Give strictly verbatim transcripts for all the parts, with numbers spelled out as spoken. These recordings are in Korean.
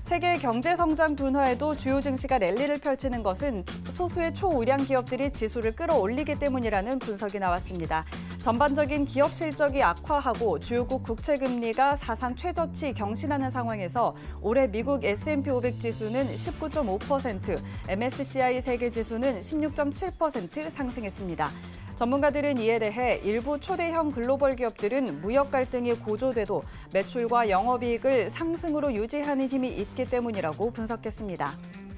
세계 경제 성장 둔화에도 주요 증시가 랠리를 펼치는 것은 소수의 초우량 기업들이 지수를 끌어올리기 때문이라는 분석이 나왔습니다. 전반적인 기업 실적이 악화하고 주요국 국채 금리가 사상 최저치 경신하는 상황에서 올해 미국 에스 앤 피 오백 지수는 십구 점 오 퍼센트, 엠 에스 씨 아이 세계 지수는 십육 점 칠 퍼센트 상승했습니다. 전문가들은 이에 대해 일부 초대형 글로벌 기업들은 무역 갈등이 고조돼도 매출과 영업이익을 상승으로 유지하는 힘이 있기 때문이라고 분석했습니다.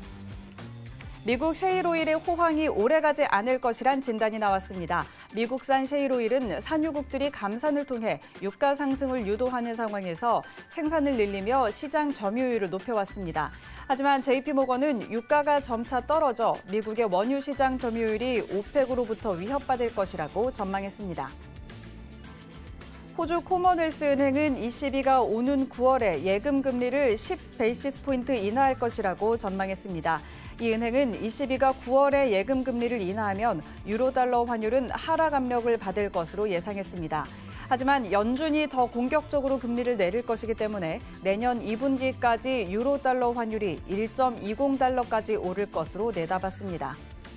미국 셰일오일의 호황이 오래가지 않을 것이란 진단이 나왔습니다. 미국산 셰일오일은 산유국들이 감산을 통해 유가 상승을 유도하는 상황에서 생산을 늘리며 시장 점유율을 높여왔습니다. 하지만 제이피모건은 유가가 점차 떨어져 미국의 원유 시장 점유율이 오펙으로부터 위협받을 것이라고 전망했습니다. 호주 코먼웰스 은행은 이씨비가 오는 구월에 예금 금리를 십 베이시스 포인트 인하할 것이라고 전망했습니다. 이 은행은 이씨비가 구월에 예금 금리를 인하하면 유로달러 환율은 하락 압력을 받을 것으로 예상했습니다. 하지만 연준이 더 공격적으로 금리를 내릴 것이기 때문에 내년 이 분기까지 유로달러 환율이 일 점 이십 달러까지 오를 것으로 내다봤습니다.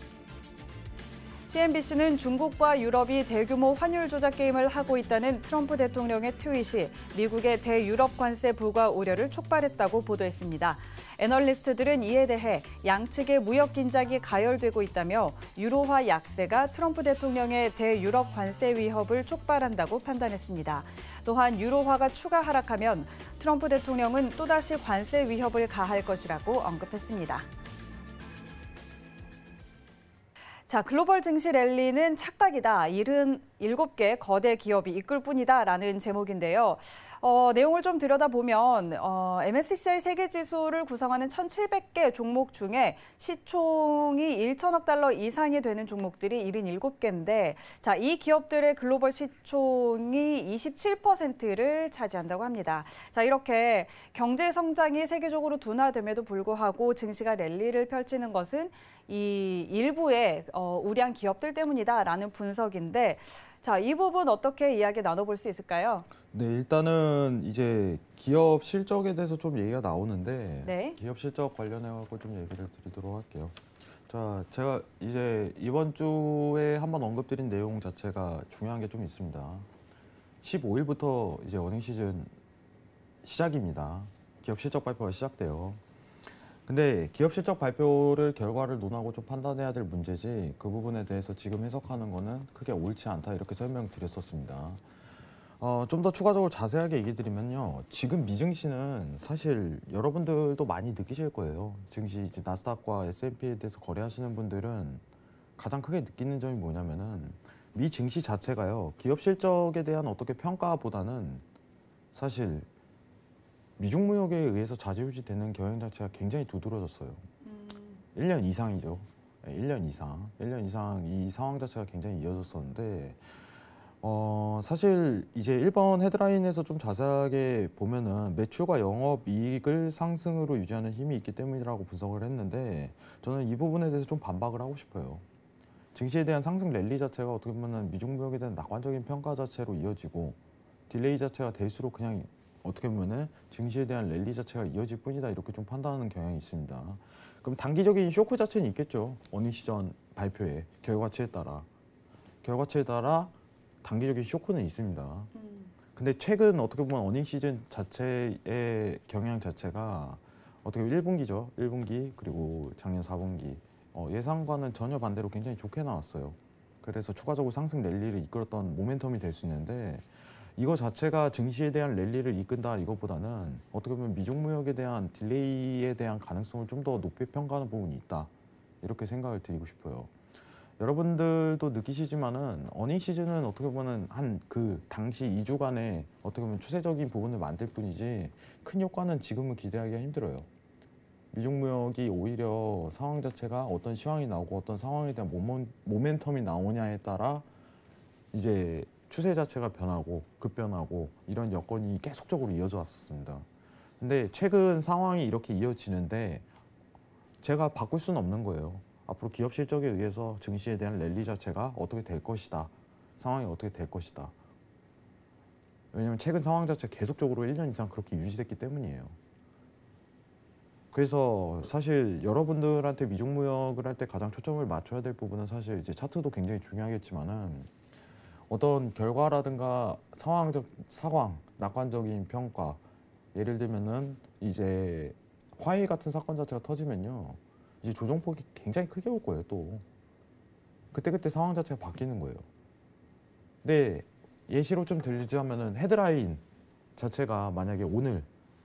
씨 엔 비 씨는 중국과 유럽이 대규모 환율 조작 게임을 하고 있다는 트럼프 대통령의 트윗이 미국의 대유럽 관세 부과 우려를 촉발했다고 보도했습니다. 애널리스트들은 이에 대해 양측의 무역 긴장이 가열되고 있다며 유로화 약세가 트럼프 대통령의 대유럽 관세 위협을 촉발한다고 판단했습니다. 또한 유로화가 추가 하락하면 트럼프 대통령은 또다시 관세 위협을 가할 것이라고 언급했습니다. 자, 글로벌 증시 랠리는 착각이다. 칠십칠 개 거대 기업이 이끌 뿐이다라는 제목인데요. 어, 내용을 좀 들여다보면 어, 엠 에스 씨 아이 세계지수를 구성하는 천칠백 개 종목 중에 시총이 천억 달러 이상이 되는 종목들이 칠십칠 개인데 자, 이 기업들의 글로벌 시총이 이십칠 퍼센트를 차지한다고 합니다. 자, 이렇게 경제 성장이 세계적으로 둔화됨에도 불구하고 증시가 랠리를 펼치는 것은 이 일부의 어, 우량 기업들 때문이다라는 분석인데 자, 이 부분 어떻게 이야기 나눠볼 수 있을까요? 네, 일단은 이제 기업 실적에 대해서 좀 얘기가 나오는데 네. 기업 실적 관련해서 좀 얘기를 드리도록 할게요. 자, 제가 이제 이번 주에 한번 언급드린 내용 자체가 중요한 게 좀 있습니다. 십오 일부터 이제 어닝 시즌 시작입니다. 기업 실적 발표가 시작돼요. 근데 기업 실적 발표를 결과를 논하고 좀 판단해야 될 문제지 그 부분에 대해서 지금 해석하는 거는 크게 옳지 않다 이렇게 설명드렸었습니다. 어, 좀 더 추가적으로 자세하게 얘기 드리면요. 지금 미증시는 사실 여러분들도 많이 느끼실 거예요. 증시 이제 나스닥과 에스 앤 피에 대해서 거래하시는 분들은 가장 크게 느끼는 점이 뭐냐면은 미 증시 자체가요. 기업 실적에 대한 어떻게 평가보다는 사실 미중 무역에 의해서 좌지우지 되는 경영 자체가 굉장히 두드러졌어요. 음. 일 년 이상이죠. 일 년 이상. 일 년 이상 이 상황 자체가 굉장히 이어졌었는데 어, 사실 이제 일 번 헤드라인에서 좀 자세하게 보면은 매출과 영업이익을 상승으로 유지하는 힘이 있기 때문이라고 분석을 했는데 저는 이 부분에 대해서 좀 반박을 하고 싶어요. 증시에 대한 상승 랠리 자체가 어떻게 보면 미중 무역에 대한 낙관적인 평가 자체로 이어지고 딜레이 자체가 될수록 그냥 어떻게 보면은 증시에 대한 랠리 자체가 이어질 뿐이다 이렇게 좀 판단하는 경향이 있습니다. 그럼 단기적인 쇼크 자체는 있겠죠. 어닝 시즌 발표에 결과치에 따라 결과치에 따라 단기적인 쇼크는 있습니다. 음. 근데 최근 어떻게 보면 어닝 시즌 자체의 경향 자체가 어떻게 보면 일 분기죠. 일 분기 그리고 작년 사 분기 어, 예상과는 전혀 반대로 굉장히 좋게 나왔어요. 그래서 추가적으로 상승 랠리를 이끌었던 모멘텀이 될 수 있는데 이거 자체가 증시에 대한 랠리를 이끈다 이것보다는 어떻게 보면 미중 무역에 대한 딜레이에 대한 가능성을 좀 더 높이 평가하는 부분이 있다. 이렇게 생각을 드리고 싶어요. 여러분들도 느끼시지만은 어닝 시즌은 어떻게 보면 한 그 당시 이 주간에 어떻게 보면 추세적인 부분을 만들 뿐이지 큰 효과는 지금은 기대하기가 힘들어요. 미중 무역이 오히려 상황 자체가 어떤 시황이 나오고 어떤 상황에 대한 모멘, 모멘텀이 나오냐에 따라 이제 추세 자체가 변하고 급변하고 이런 여건이 계속적으로 이어져 왔습니다. 근데 최근 상황이 이렇게 이어지는데 제가 바꿀 수는 없는 거예요. 앞으로 기업 실적에 의해서 증시에 대한 랠리 자체가 어떻게 될 것이다. 상황이 어떻게 될 것이다. 왜냐하면 최근 상황 자체가 계속적으로 일 년 이상 그렇게 유지됐기 때문이에요. 그래서 사실 여러분들한테 미중무역을 할 때 가장 초점을 맞춰야 될 부분은 사실 이제 차트도 굉장히 중요하겠지만은 어떤 결과라든가 상황적 상황, 낙관적인 평가, 예를 들면은 이제 화해 같은 사건 자체가 터지면요, 이제 조정폭이 굉장히 크게 올 거예요. 또 그때그때 상황 자체가 바뀌는 거예요. 근데 예시로 좀 들자면은 헤드라인 자체가 만약에 오늘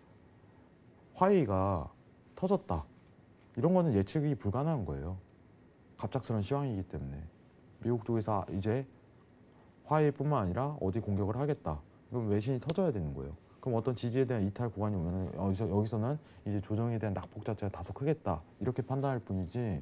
화해가 터졌다, 이런 거는 예측이 불가능한 거예요. 갑작스러운 시황이기 때문에. 미국 쪽에서 이제 화해뿐만 아니라 어디 공격을 하겠다, 그럼 외신이 터져야 되는 거예요. 그럼 어떤 지지에 대한 이탈 구간이 오면 여기서, 여기서는 이제 조정에 대한 낙폭 자체가 다소 크겠다, 이렇게 판단할 뿐이지,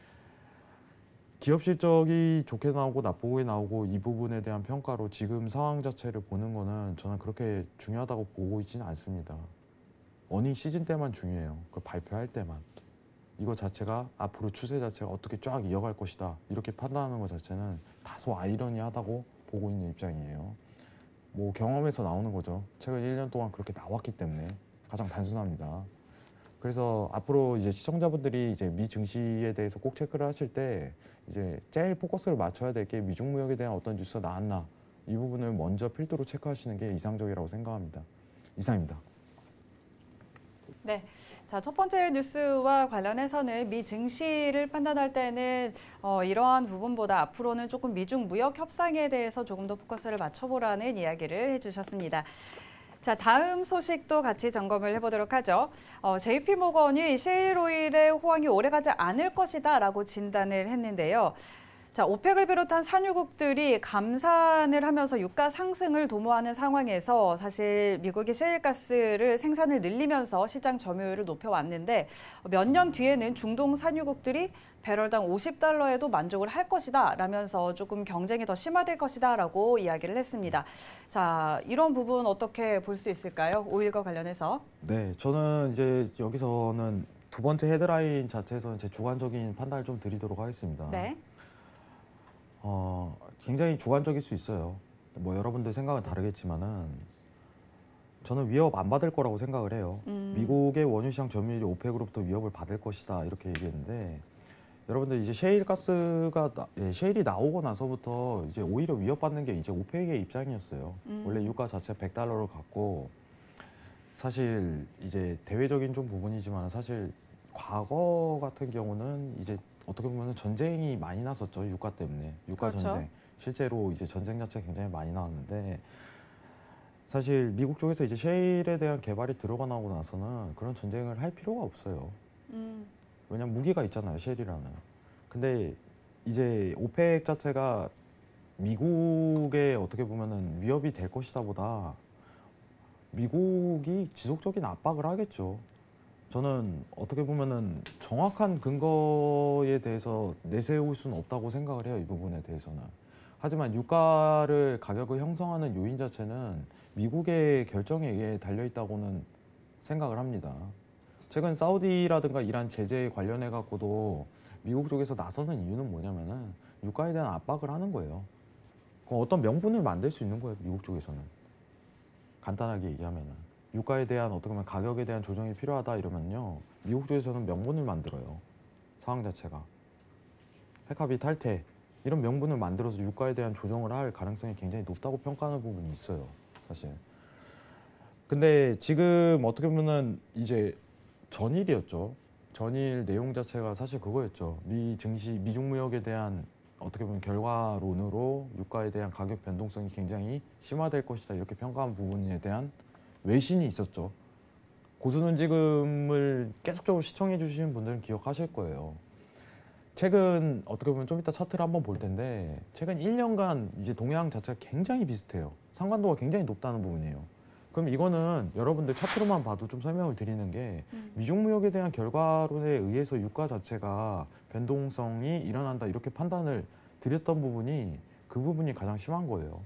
기업 실적이 좋게 나오고 나쁘게 나오고 이 부분에 대한 평가로 지금 상황 자체를 보는 거는 저는 그렇게 중요하다고 보고 있지는 않습니다. 어닝 시즌 때만 중요해요. 그 발표할 때만. 이거 자체가 앞으로 추세 자체가 어떻게 쫙 이어갈 것이다, 이렇게 판단하는 것 자체는 다소 아이러니하다고 보고 있는 입장이에요. 뭐 경험에서 나오는 거죠. 최근 일 년 동안 그렇게 나왔기 때문에 가장 단순합니다. 그래서 앞으로 이제 시청자분들이 이제 미 증시에 대해서 꼭 체크를 하실 때 이제 제일 포커스를 맞춰야 될 게 미중 무역에 대한 어떤 뉴스가 나왔나, 이 부분을 먼저 필두로 체크하시는 게 이상적이라고 생각합니다. 이상입니다. 네. 자, 첫 번째 뉴스와 관련해서는 미 증시를 판단할 때는 어, 이러한 부분보다 앞으로는 조금 미중 무역 협상에 대해서 조금 더 포커스를 맞춰보라는 이야기를 해주셨습니다. 자, 다음 소식도 같이 점검을 해보도록 하죠. 어, 제이피모건이 셰일오일의 호황이 오래가지 않을 것이다라고 진단을 했는데요. 자, 오펙을 비롯한 산유국들이 감산을 하면서 유가 상승을 도모하는 상황에서 사실 미국이 셰일가스를 생산을 늘리면서 시장 점유율을 높여왔는데 몇 년 뒤에는 중동 산유국들이 배럴당 오십 달러에도 만족을 할 것이다 라면서 조금 경쟁이 더 심화될 것이다 라고 이야기를 했습니다. 자, 이런 부분 어떻게 볼 수 있을까요? 오일과 관련해서. 네, 저는 이제 여기서는 두 번째 헤드라인 자체에서는 제 주관적인 판단을 좀 드리도록 하겠습니다. 네. 어, 굉장히 주관적일 수 있어요. 뭐 여러분들 생각은 다르겠지만은 저는 위협 안 받을 거라고 생각을 해요. 음. 미국의 원유 시장 점유율이 오펙으로부터 위협을 받을 것이다, 이렇게 얘기했는데, 여러분들 이제 셰일 가스가 나, 예, 셰일이 나오고 나서부터 이제 오히려 위협받는 게 이제 오펙의 입장이었어요. 음. 원래 유가 자체 백 달러를 갖고 사실 이제 대외적인 좀 부분이지만 사실 과거 같은 경우는 이제 어떻게 보면 전쟁이 많이 났었죠. 유가 때문에. 유가 그렇죠. 전쟁. 실제로 이제 전쟁 자체가 굉장히 많이 나왔는데, 사실 미국 쪽에서 이제 셰일에 대한 개발이 들어가 나오고 나서는 그런 전쟁을 할 필요가 없어요. 음. 왜냐면 무기가 있잖아요, 셰일이라는. 근데 이제 오펙 자체가 미국에 어떻게 보면은 위협이 될 것이다 보다 미국이 지속적인 압박을 하겠죠. 저는 어떻게 보면은 정확한 근거에 대해서 내세울 수는 없다고 생각을 해요, 이 부분에 대해서는. 하지만 유가를 가격을 형성하는 요인 자체는 미국의 결정에 의해 달려있다고는 생각을 합니다. 최근 사우디라든가 이란 제재에 관련해 갖고도 미국 쪽에서 나서는 이유는 뭐냐면은 유가에 대한 압박을 하는 거예요. 그 어떤 명분을 만들 수 있는 거예요, 미국 쪽에서는. 간단하게 얘기하면은. 유가에 대한 어떻게 보면 가격에 대한 조정이 필요하다 이러면요, 미국 쪽에서는 명분을 만들어요. 상황 자체가. 핵합의 탈퇴, 이런 명분을 만들어서 유가에 대한 조정을 할 가능성이 굉장히 높다고 평가하는 부분이 있어요, 사실. 근데 지금 어떻게 보면은 이제 전일이었죠. 전일 내용 자체가 사실 그거였죠. 미 증시, 미중 무역에 대한 어떻게 보면 결과론으로 유가에 대한 가격 변동성이 굉장히 심화될 것이다, 이렇게 평가한 부분에 대한 외신이 있었죠. 고수는 지금을 계속적으로 시청해 주시는 분들은 기억하실 거예요. 최근 어떻게 보면 좀 이따 차트를 한번 볼 텐데, 최근 일 년간 이제 동향 자체가 굉장히 비슷해요. 상관도가 굉장히 높다는 부분이에요. 그럼 이거는 여러분들 차트로만 봐도 좀 설명을 드리는 게, 음. 미중 무역에 대한 결과론에 의해서 유가 자체가 변동성이 일어난다, 이렇게 판단을 드렸던 부분이 그 부분이 가장 심한 거예요.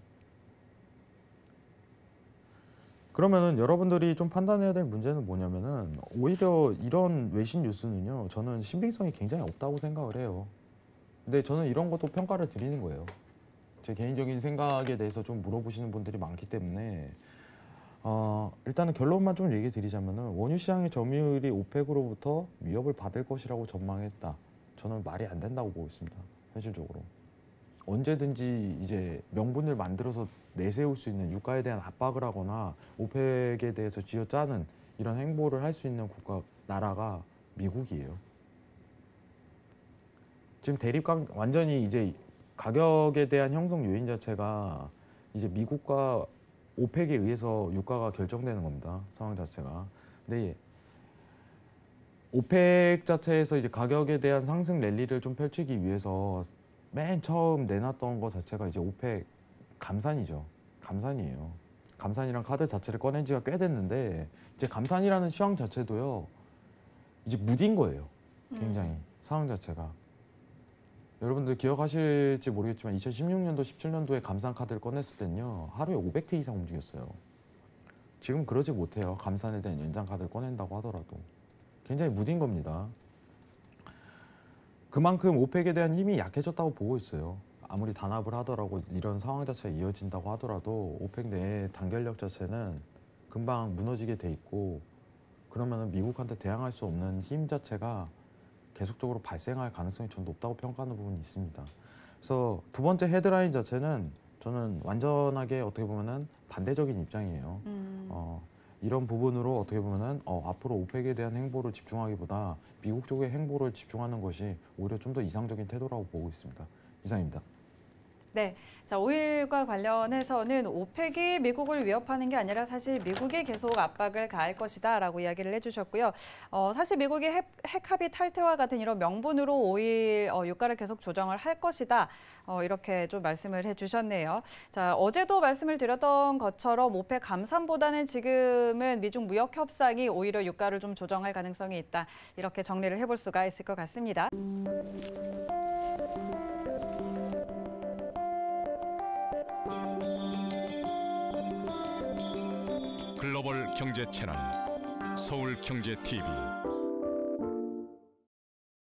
그러면은 여러분들이 좀 판단해야 될 문제는 뭐냐면은, 오히려 이런 외신 뉴스는요, 저는 신빙성이 굉장히 없다고 생각을 해요. 근데 저는 이런 것도 평가를 드리는 거예요. 제 개인적인 생각에 대해서 좀 물어보시는 분들이 많기 때문에 어, 일단은 결론만 좀 얘기 드리자면은 원유 시장의 점유율이 오펙으로부터 위협을 받을 것이라고 전망했다. 저는 말이 안 된다고 보고 있습니다. 현실적으로. 언제든지 이제 명분을 만들어서 내세울 수 있는 유가에 대한 압박을 하거나 오펙에 대해서 쥐어짜는 이런 행보를 할 수 있는 국가 나라가 미국이에요. 지금 대립관 완전히 이제 가격에 대한 형성 요인 자체가 이제 미국과 오펙에 의해서 유가가 결정되는 겁니다. 상황 자체가. 근데 오펙 자체에서 이제 가격에 대한 상승 랠리를 좀 펼치기 위해서 맨 처음 내놨던 것 자체가 이제 오펙 감산이죠. 감산이에요. 감산이란 카드 자체를 꺼낸 지가 꽤 됐는데 이제 감산이라는 시황 자체도요. 이제 무딘 거예요. 굉장히 음. 상황 자체가. 여러분들 기억하실지 모르겠지만 이천십육 년도, 십칠 년도에 감산 카드를 꺼냈을 때는요. 하루에 오백 티 이상 움직였어요. 지금 그러지 못해요. 감산에 대한 연장 카드를 꺼낸다고 하더라도. 굉장히 무딘 겁니다. 그만큼 오펙에 대한 힘이 약해졌다고 보고 있어요. 아무리 단합을 하더라도 이런 상황 자체가 이어진다고 하더라도 오펙 내의 단결력 자체는 금방 무너지게 돼 있고 그러면 미국한테 대항할 수 없는 힘 자체가 계속적으로 발생할 가능성이 좀 높다고 평가하는 부분이 있습니다. 그래서 두 번째 헤드라인 자체는 저는 완전하게 어떻게 보면은 반대적인 입장이에요. 음. 어, 이런 부분으로 어떻게 보면은 어, 앞으로 오펙에 대한 행보를 집중하기보다 미국 쪽의 행보를 집중하는 것이 오히려 좀 더 이상적인 태도라고 보고 있습니다. 이상입니다. 네, 자 오일과 관련해서는 오펙이 미국을 위협하는 게 아니라 사실 미국이 계속 압박을 가할 것이다라고 이야기를 해주셨고요. 어, 사실 미국이 핵, 핵합의 탈퇴와 같은 이런 명분으로 오일 어, 유가를 계속 조정을 할 것이다. 어, 이렇게 좀 말씀을 해주셨네요. 자 어제도 말씀을 드렸던 것처럼 오펙 감산보다는 지금은 미중 무역 협상이 오히려 유가를 좀 조정할 가능성이 있다. 이렇게 정리를 해볼 수가 있을 것 같습니다. 글로벌 경제 채널 서울경제티비